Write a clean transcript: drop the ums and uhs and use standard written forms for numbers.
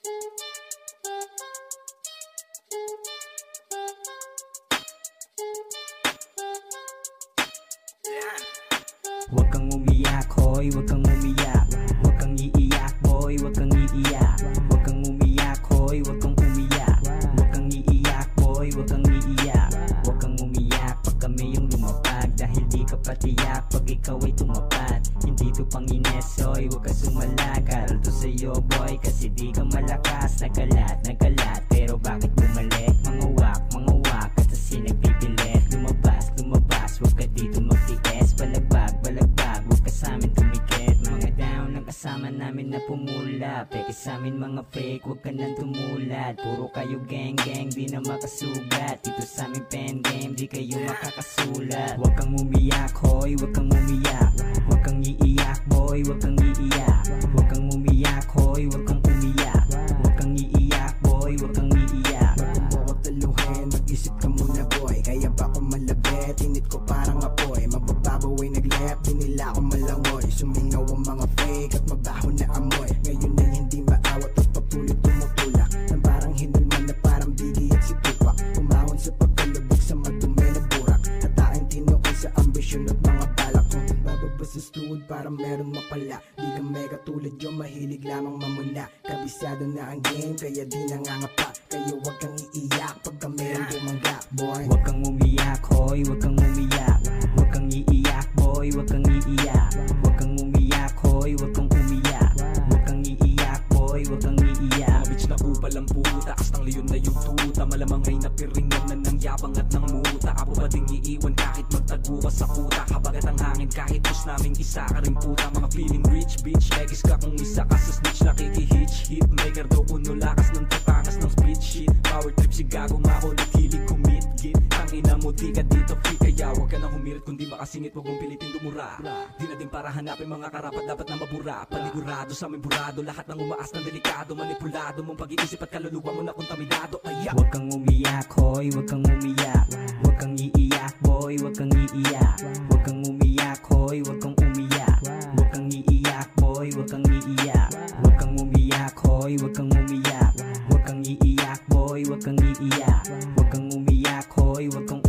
Huwag kang umiyak, hoy, huwag kang umiyak. Huwag kang iiyak, boy, huwag kang iiyak. Huwag kang umiyak, hoy, huwag kang umiyak. Huwag kang iiyak, boy, huwag kang iiyak. Huwag kang umiyak pag kami yung lumapag, dahil di ka patiyak pag ikaw ay tumapad. Hindi to pang-ines, hoy, huwag ka sumalakal to sa'yo, boy, kasi di ka malakas. Nagalat, pero bakit bumalik? Mangawak, at sa sinagpipilit. Lumabas, huwag ka dito magtiis. Balagbag, huwag ka sa'min tumikit. Mga down ang kasama namin na pumula. Peke sa'min mga fake, huwag ka nang tumulad. Puro kayo gang, di na makasugat. Dito sa'min pen game, di kayo makakasulat. Huwag kang umiyak, hoy, huwag kang umiyak. Huwag kang iiyak, boy, huwag kang iiyak. Huwag kang umiyak, hoy, huwag kang umiyak. Huwag kang iiyak, boy, huwag kang iiyak. Bago mo taluhin, mag-isip ka muna, boy. Kaya ba ko malabit, init ko parang apoy. Mabababaw ay naglep, di nila ako malangoy. Sumingaw ang mga fake at mabaho na amoy. Ngayon ay hindi maawat at patuloy tumutulak. Nang parang hinulman na parang bigi at si Tupac. Umahon sa pagkalubog sa madumi na burak. Hatain tinuon sa ambisyon at mga balak. Kung bababa sa stuod parang meron mapala. Di ka mega tulad yung mahilig lamang mamuna. Kabisado na ang game kaya di nangangapa. Kayo wag kang iiyak pagka meron bumangga, boy. Huwag kang umiyak, hoy, huwag kang umiyak. Huwag kang iiyak, boy, huwag kang iiyak. Huwag kang umiyak, hoy, huwag kang umiyak. Huwag kang iiyak, boy, huwag kang iiyak. Mga bitch na kupal ang puta, astang leon na yung tuta. Malamang ay napiringan na ng yabang at ng muta. Apo ba ding iiwan kahit magtago ka sa kuta? Kabagat ang hangin kahit pus naming isa ka rin puta. Mga feeling rich, bitch, egis ka kung isa ka sa snitch. Nakikihitch, hitmaker daw puno lakas ng tatangas ng split shit. Power trip si gago mako, nakilig kumit git. Ang ina mo di ka dito free, kaya wag ka nang humirit kundi makasingit. Wag mong pilitin dumura. Di na din para hanapin mga karapat dapat na mabura. Panigurado sa aming burado, lahat ng umaas ng delikado. Manipulado mong pag-iisip at kaluluwa mo na kontaminado. Huwag kang umiyak, hoy, huwag kang umiyak. Huwag kang iiyak, boy, huwag kang iiyak. Huwag kang umiyak, hoy, huwag kang umiyak. Huwag kang iiyak, boy, huwag kang iiyak. Huwag kang umiyak, hoy, huwag kang umiyak. Huwag kang iiyak, boy, huwag kang iiyak. Huwag kang umiyak, hoy, huwag kang